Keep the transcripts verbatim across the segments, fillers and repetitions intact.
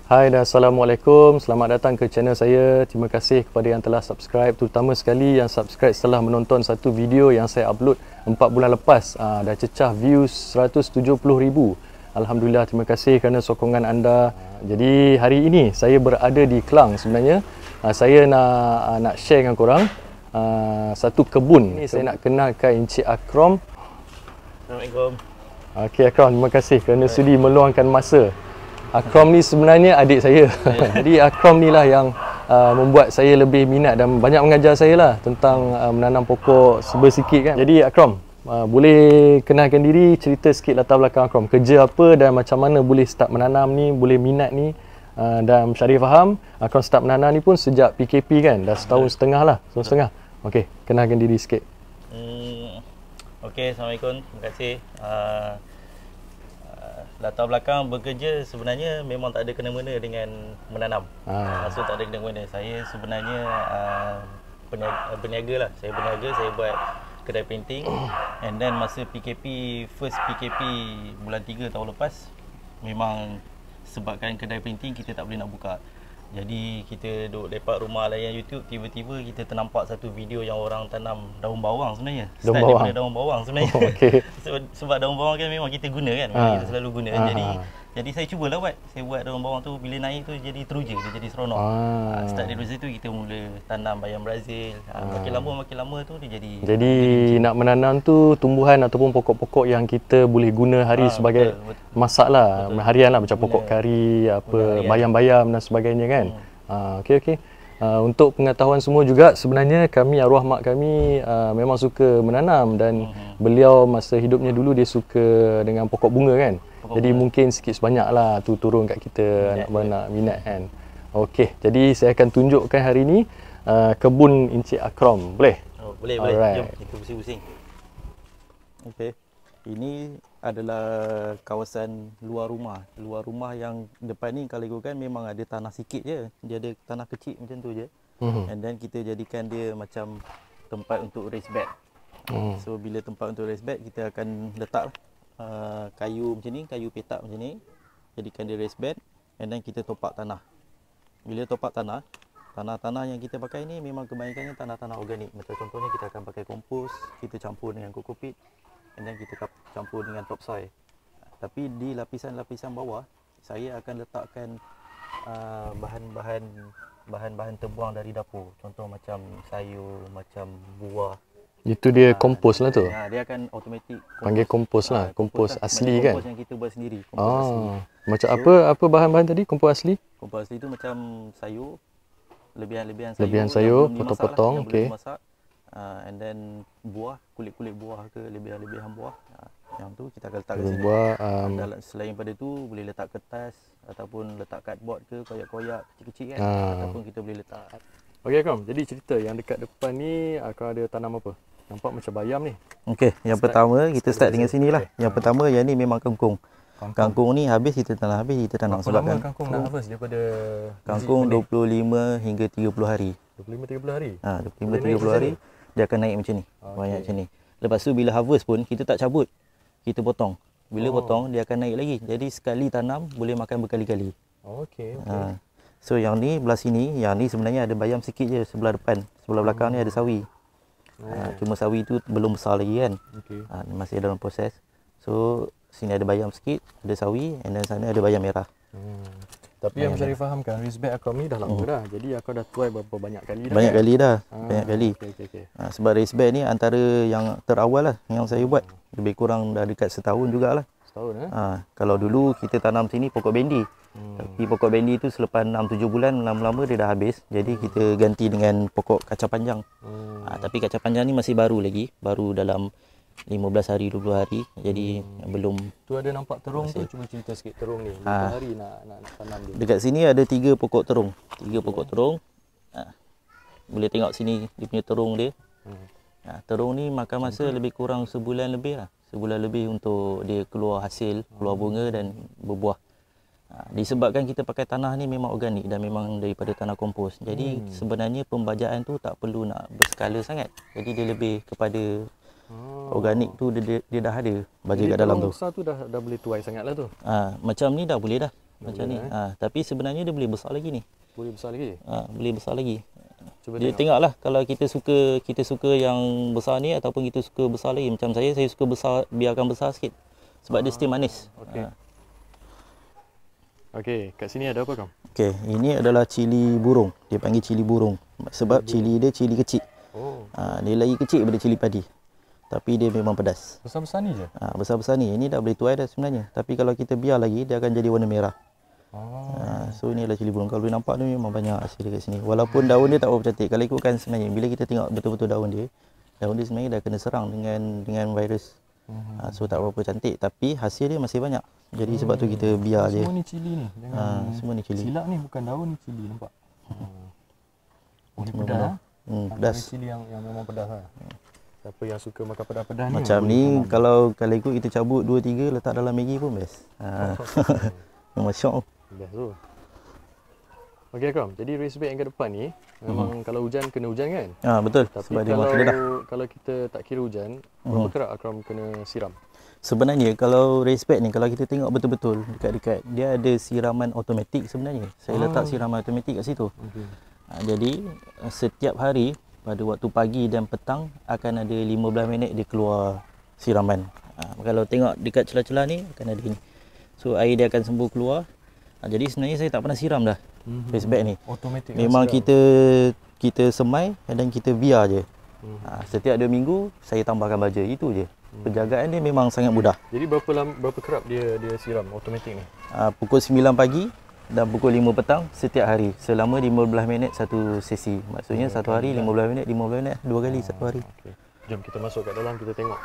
Hai dan Assalamualaikum. Selamat datang ke channel saya. Terima kasih kepada yang telah subscribe, terutama sekali yang subscribe setelah menonton satu video yang saya upload empat bulan lepas. Aa, dah cecah views seratus tujuh puluh ribu. Alhamdulillah, terima kasih kerana sokongan anda. Jadi hari ini saya berada di Klang sebenarnya. Aa, saya nak nak share dengan korang aa, satu kebun. Ini saya nak kenalkan Encik Akram. Assalamualaikum. Okey Akram, terima kasih kerana sudi meluangkan masa. Akram ni sebenarnya adik saya. Jadi Akram ni lah yang uh, membuat saya lebih minat dan banyak mengajar saya lah tentang uh, menanam pokok serba sikit kan. Jadi Akram, uh, boleh kenalkan diri, cerita sikit latar belakang Akram. Kerja apa dan macam mana boleh start menanam ni, boleh minat ni. Uh, dan Syarif faham, Akram start menanam ni pun sejak P K P kan. Dah setahun setengah lah, setahun setengah. Okey, kenalkan diri sikit. Hmm, Okey, Assalamualaikum. Terima kasih. Uh, Latar belakang bekerja sebenarnya memang tak ada kena-mena dengan menanam. Ah. Maksud tak ada kena-mena. Saya sebenarnya uh, berniaga, berniaga lah. Saya berniaga, saya buat kedai painting. And then masa P K P, first P K P bulan tiga tahun lepas, memang sebabkan kedai painting kita tak boleh nak buka. Jadi kita duduk lepak rumah layan YouTube, tiba-tiba kita ternampak satu video yang orang tanam daun bawang sebenarnya. Daun Start bawang. daripada daun bawang sebenarnya. Oh, okay. sebab, sebab daun bawang kan memang kita guna kan, memang Ah. kita selalu guna. Ah. Jadi jadi saya cubalah buat. Saya buat daun bawang tu, bila naik tu jadi teruja, dia jadi seronok. Ah. Start dari situ kita mula tanam bayam Brazil. Ah. Makin lama makin lama tu dia jadi Jadi nak menanam tu tumbuhan ataupun pokok-pokok yang kita boleh guna hari Ah, sebagai betul, betul. masak lah, harian lah, macam pokok Guna- kari, apa guna harian. bayam-bayam dan sebagainya kan. Hmm. Ah, okey okey. Ah, untuk pengetahuan semua juga, sebenarnya kami, arwah mak kami ah, memang suka menanam dan Hmm. beliau masa hidupnya dulu dia suka dengan pokok bunga kan. Pokok Jadi bunga. mungkin sikit sebanyak lah tu turun kat kita Minat anak-anak minat kan. Okey, jadi saya akan tunjukkan hari ni ah, kebun Encik Akram. Boleh? Oh, boleh boleh. Alright. Jom kita pusing-pusing. Okey. Ini adalah kawasan luar rumah. Luar rumah yang depan ni kalau ikutkan memang ada tanah sikit je. Dia ada tanah kecil macam tu je. Mhm. And then kita jadikan dia macam tempat untuk raised bed. Hmm. So bila tempat untuk raised bed, kita akan letak uh, kayu macam ni, kayu petak macam ni. Jadikan dia raised bed. And then kita topak tanah. Bila topak tanah, tanah-tanah yang kita pakai ni memang kebanyakannya tanah-tanah organik. Macam contohnya kita akan pakai kompos, kita campur dengan kokopit, and then kita kap- campur dengan topsoil. Tapi di lapisan-lapisan bawah, saya akan letakkan uh, bahan-bahan bahan-bahan terbuang dari dapur. Contoh macam sayur, macam buah. Itu dia Ah, kompos lah tu. Ya, dia akan automatik Panggil kompos lah, Ah, kompos lah. asli Macam kan? Kompos yang kita buat sendiri, kompos asli. Ah, macam So- apa apa bahan-bahan tadi kompos asli? Kompos asli tu macam sayur, lebihan-lebihan sayur, Lebihan yang sayur, belum dimasak potong-potong, lah, yang okey. belum dimasak. Uh, and then buah, kulit-kulit buah ke, lebihan-lebihan buah. Uh, yang tu kita akan letak kat sini. Buah um, Dalam, selain pada tu boleh letak kertas ataupun letak cardboard ke, koyak-koyak kecil-kecil kan. Ah. Ataupun kita boleh letak. Okey Akram, jadi cerita yang dekat depan ni Akram ada tanam apa? Nampak macam bayam ni. Okey, yang Start- pertama kita start start dari dengan sini. sini lah. Okey. Yang Ah. pertama yang ni memang kangkung. Kangkung. Kangkung ni habis kita tanam, habis kita tanam. Berapa Sebab lama kan kangkung nak harvest daripada kangkung biji dua benih? puluh lima hingga tiga puluh hari. dua puluh lima tiga puluh hari. Ha, dua puluh lima Boleh tiga naik puluh hari macam dia akan naik macam ni. Okey. Banyak macam ni. Lepas tu bila harvest pun kita tak cabut. Kita potong. Bila Oh. potong dia akan naik lagi. Jadi sekali tanam boleh makan berkali-kali. Okey okey. Ha. So yang ni belah sini, yang ni sebenarnya ada bayam sikit je sebelah depan. Sebelah belakang ni ada sawi. Oh. Ha, cuma sawi tu belum besar lagi kan. Okey. Ha, masih dalam proses. So sini ada bayam sikit, ada sawi, and then sana ada bayam merah. Hmm. Tapi yang Syarif fahamkan, raised bed Akram ni dah lama dah. Jadi Akram dah try berapa banyak kali dah. Banyak kan? kali dah, Ah, banyak kali. Okey okey okey. Ha, sebab raised bed ni antara yang terawal lah yang saya buat. Lebih kurang dah dekat setahun jugalah. Setahun eh? Ha, kalau dulu kita tanam sini pokok bendi. Hmm. Tapi pokok bendi tu selepas enam tujuh bulan lama-lama dia dah habis. Jadi kita ganti dengan pokok kacang panjang. Hmm. Ha, tapi kacang panjang ni masih baru lagi, baru dalam lima belas hari, dua puluh hari. Jadi Hmm. belum. Tu ada nampak terung tu, Masih. cuba cerita sikit terung ni. Berapa Ah. hari nak nak tanam dia? Dekat sini ada tiga pokok terung. Tiga pokok terung. Ha, boleh tengok sini dia punya terung dia. Hmm. Ha, terung ni makan masa lebih kurang sebulan lebih lah. Sebulan lebih untuk dia keluar hasil, keluar bunga dan berbuah. Ha, disebabkan kita pakai tanah ni memang organik dan memang daripada tanah kompos. Jadi Hmm. sebenarnya pembajaan tu tak perlu nak berskala sangat. Jadi dia lebih kepada Oh. organik tu dia, dia, dia dah ada baja Jadi kat dalam terung tu. besar tu dah dah boleh tuai sangatlah tu. Ha, macam ni dah boleh dah. macam boleh, ni. eh? Ha, tapi sebenarnya dia boleh besar lagi ni. Boleh besar lagi? Ha, boleh besar lagi. Cuba Dia tengok. tengoklah kalau kita suka kita suka yang besar ni ataupun kita suka besar lagi. Macam saya, saya suka besar, biarkan besar sikit. Sebab dia still manis. Okey. Ha. Okey, kat sini ada apa Kam? Okey, ini adalah cili burung. Dia panggil cili burung. Sebab cili dia cili kecil. Oh, Ha, dia lagi kecil daripada cili padi. Tapi dia memang pedas. besar-besar ni je? Ha, besar-besar ni. Ini dah boleh tuai dah sebenarnya. Tapi kalau kita biar lagi, dia akan jadi warna merah. Oh. Ha, so ini adalah cili burung. Kalau boleh nampak ni memang banyak hasil dekat sini. Walaupun daun dia tak berapa cantik. Kalau ikutkan sebenarnya, bila kita tengok betul-betul daun dia, daun dia sebenarnya dah kena serang dengan dengan virus. Ha, so tak berapa cantik. Tapi hasil dia masih banyak. Jadi sebab tu kita biar je. Semua ni cili ni. Dengan Ha, semua ni cili. silap ni bukan daun ni cili, nampak? Oh, ni Semua pedas pedas. ah. Hmm, Antara pedas. cili yang yang memang pedas lah. Siapa yang suka makan pedas-pedas ni Macam boleh ni tanam. kalau kalau ikut kita cabut dua tiga letak dalam Maggi pun best. Ha. Memang syok. Best tu. Okey Akram, jadi raised bed yang ke depan ni memang kalau hujan kena hujan kan? Ha, betul. Tapi Sebab dia kalau memang kena dah. kalau kita tak kira hujan, berapa kerap Akram kena siram? Sebenarnya kalau raised bed ni kalau kita tengok betul-betul dekat-dekat dia ada siraman automatik sebenarnya. Saya letak siraman automatik kat situ. Okey. Ha, jadi setiap hari pada waktu pagi dan petang akan ada lima belas minit dia keluar siraman. Ha, kalau tengok dekat celah-celah ni akan ada ni. So air dia akan sembuh keluar. Ha, jadi sebenarnya saya tak pernah siram dah Mhm. raised bed ni. Automatik. Memang siram. kita kita semai dan kita biar je. Mhm. Ha, setiap dua minggu saya tambahkan baja, itu je. Penjagaan dia memang sangat mudah. Jadi berapa lama, berapa kerap dia dia siram automatik ni? Ha, pukul sembilan pagi dan pukul lima petang setiap hari selama lima belas minit satu sesi. Maksudnya satu hari lima belas minit, lima belas minit dua kali satu hari. Okey. Jom kita masuk kat dalam, kita tengok.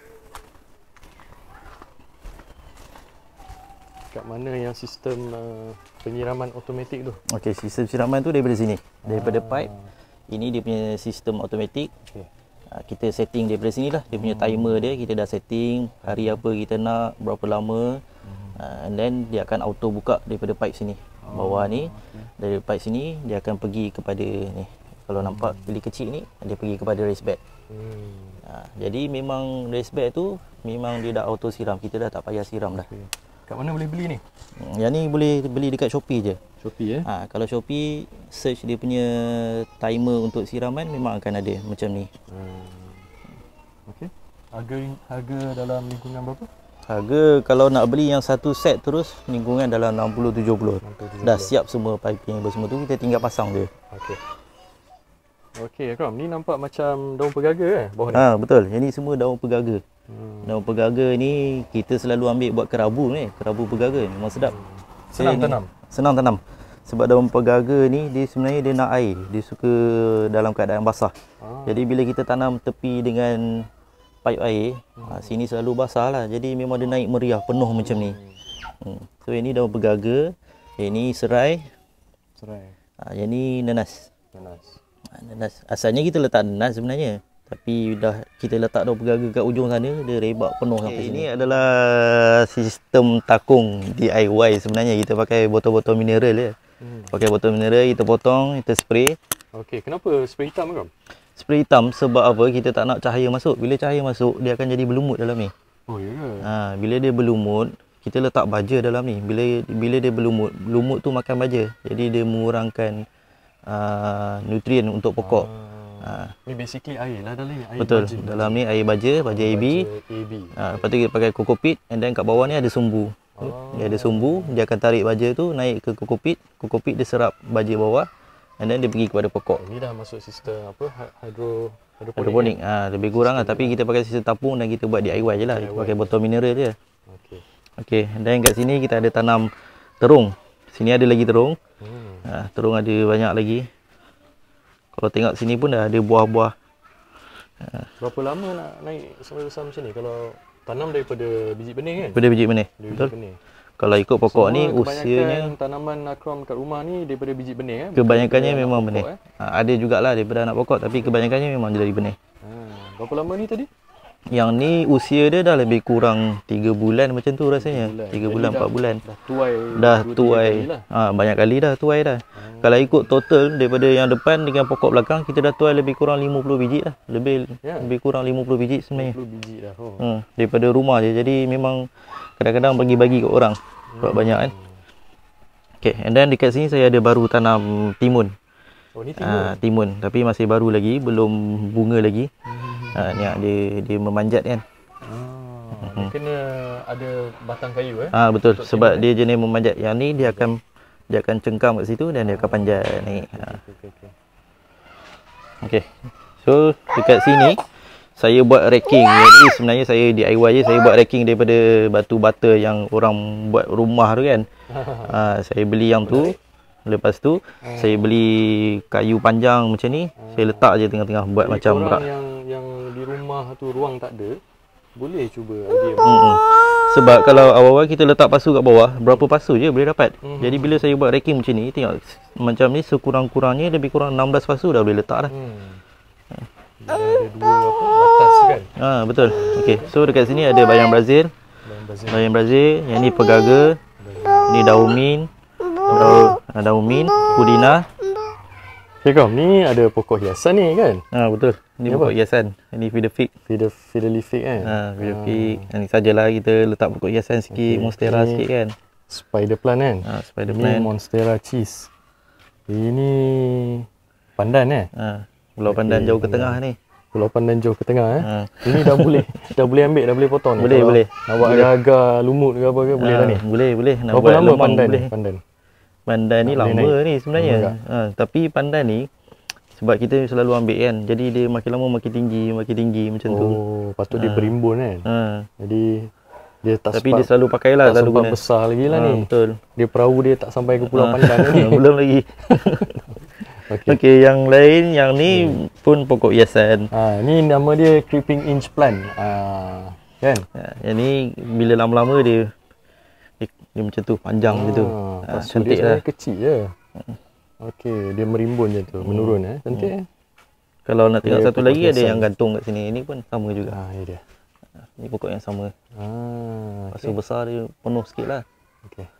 Kat mana yang sistem uh, penyiraman automatik tu? Okey, sistem siraman tu daripada sini. Daripada pipe. Ini dia punya sistem automatik. Okey. Ha, kita setting daripada sini lah. Dia punya timer dia kita dah setting hari apa kita nak, berapa lama. Ha, and then dia akan auto buka daripada pipe sini. Bawah ni. Dari pipe sini dia akan pergi kepada ni. Kalau nampak bilik kecil ni dia pergi kepada raised bed. Hmm. Ha, jadi memang raised bed tu memang dia dah auto siram. Kita dah tak payah siram dah. Okay. Kat mana boleh beli ni? Hmm, yang ni boleh beli dekat Shopee je. Shopee eh? Ha, kalau Shopee search dia punya timer untuk siraman memang akan ada macam ni. Hmm. Okey. Harga harga dalam lingkungan berapa? Harga kalau nak beli yang satu set terus lingkungan dalam enam puluh tujuh puluh. enam puluh tujuh puluh. Dah siap semua piping apa semua tu, kita tinggal pasang je. Okey. Okey Akram, ni nampak macam daun pegaga eh bawah ni. Ha, betul. Yang ni semua daun pegaga. Hmm. Daun pegaga ni kita selalu ambil buat kerabu ni, kerabu pegaga memang sedap. Senang Saya ni- tanam? Senang tanam. Sebab daun pegaga ni dia sebenarnya dia nak air. Dia suka dalam keadaan basah. Ah. Jadi bila kita tanam tepi dengan pipe air, ha, sini selalu basah lah. Jadi memang dia naik meriah penuh macam ni. Hmm. So ini daun pegaga, yang ni serai, Serai. ha, yang ni nanas. Nanas. Ha, nanas. Asalnya kita letak nanas sebenarnya. Tapi dah kita letak daun pegaga kat ujung sana, dia rebak penuh okay, sampai sini. Ini adalah sistem takung D I Y sebenarnya. Kita pakai botol-botol mineral je. Hmm. Pakai botol mineral, kita potong, kita spray. Okey, kenapa spray hitam Akram? Spray hitam sebab apa? Kita tak nak cahaya masuk. Bila cahaya masuk, dia akan jadi berlumut dalam ni. Oh ya ke? Ha, bila dia berlumut, kita letak baja dalam ni. Bila bila dia berlumut, lumut tu makan baja. Jadi dia mengurangkan uh, nutrien untuk pokok. Ah. Ni basically air lah dalam ni. Air Betul. baja. Dalam ni air baja, baja A B. Baja A B. Ha, lepas tu kita pakai kokopit, and then kat bawah ni ada sumbu. Oh. Dia ada sumbu, dia akan tarik baja tu naik ke kokopit. Kokopit dia serap baja bawah, and then dia pergi kepada pokok. Ini dah masuk sistem apa? Hydro hidroponik. Hidroponik. Ha, lebih kurang lah. Tapi kita pakai sistem tapung dan kita buat D I Y je lah. Kita pakai botol mineral je. Okey. Okey, dan kat sini kita ada tanam terung. Sini ada lagi terung. Hmm. Ha, terung ada banyak lagi. Kalau tengok sini pun dah ada buah-buah. Berapa lama nak naik sampai besar macam ni kalau tanam daripada biji benih kan? Daripada biji benih. Dari Betul. biji benih. Kalau ikut pokok Semua ni kebanyakan usianya tanaman Akram kat rumah ni daripada biji benih kan? kebanyakannya Daripada memang anak benih. pokok, eh? Ha, ada jugalah daripada anak pokok tapi kebanyakannya memang dari benih. Ha, berapa lama ni tadi? Yang ni usia dia dah lebih kurang tiga bulan macam tu rasanya. tiga Jadi bulan, dah- empat bulan. Dah tuai. Dah dua, tiga tuai. kali lah. Ha, banyak kali dah tuai dah. Kalau ikut total daripada yang depan dengan pokok belakang, kita dah tuai lebih kurang lima puluh biji lah. Lebih Ya. lebih kurang lima puluh biji sebenarnya. sepuluh biji dah. Oh. Hmm, daripada rumah je. Jadi memang kadang-kadang bagi-bagi kat orang. Buat banyak kan. Okay, and then dekat sini saya ada baru tanam timun. Oh, ni timun. Uh, timun, tapi masih baru lagi, belum bunga lagi. Hmm. Uh, ni dia dia memanjat kan. Ah, dia kena ada batang kayu eh. Ah betul, sebab dia jenis memanjat. Yang ni dia akan dia akan cengkam kat situ dan dia akan panjat naik. Ha. Okey okey. Okey. So dekat sini saya buat racking. Jadi sebenarnya saya D I Y je, saya buat racking daripada batu bata yang orang buat rumah tu kan. Ha, saya beli yang tu. Lepas tu saya beli kayu panjang macam ni, saya letak je tengah-tengah buat jadi macam rak. yang yang di rumah tu ruang tak ada, boleh cuba idea. Hmm. Sebab kalau awal-awal kita letak pasu kat bawah, berapa pasu je boleh dapat. Mm-hmm. Jadi bila saya buat racking macam ni, tengok macam ni sekurang-kurangnya lebih kurang enam belas pasu dah boleh letak dah. Hmm. Dia ada dua apa batas kan. Ha betul. Okey. So dekat sini ada bayam Brazil. Bayam Brazil. Bayam Brazil, yang ni pegaga. Ni daun mint. Daun daun mint, pudina. Okay, Kom, ni ada pokok hiasan ni kan? Ha betul. Ni apa? pokok hiasan. Ini fiddlefigs. Fiddle fiddlefigs kan? Ha, fiddlefigs. Ha. Ni sajalah kita letak pokok hiasan sikit, okay. Monstera sikit kan. Spider plant kan? Ha, spider ini plant. Monstera cheese. Ini pandan eh? Ha, Pulau okay, Pandan jauh ke tengah ni. Pulau Pandan jauh ke tengah eh. Ha. Ini dah boleh dah boleh ambil, dah boleh potong ni. Boleh, kalau boleh. Nak buat agar-agar lumut ke apa ke boleh ha, dah ni. Boleh, boleh. Nak berapa buat lama lemang pandan boleh. ni? Pandan. Pandan ni lama naik. Ni sebenarnya. Ha, tapi pandan ni sebab kita selalu ambil kan. Jadi dia makin lama makin tinggi, makin tinggi macam oh, tu. Oh, patut ha. dia berimbun kan. Ha. Jadi dia tak tapi sempat, dia selalu pakai lah, tak selalu sempat guna. besar lagi lah ha, ni. Betul. Dia perahu dia tak sampai ke Pulau ha. Pandan ni. Belum lagi. Okey, okay, yang lain yang ni hmm. pun pokok hiasan. Ha, ni nama dia creeping inch plant. Ha, kan? Ha, yang ni bila lama-lama dia, dia dia macam tu, panjang ha, macam tu. Ha, cantik dia lah. Kecil je. Okey, dia merimbun je tu, hmm. menurun eh. Cantik hmm. eh. Kalau nak tengok dia satu lagi hiasan. Ada yang gantung kat sini. Ini pun sama juga. Ha, ni dia. Ha, ni pokok yang sama. Ha, pasu okay. besar dia penuh sikit lah. Okey.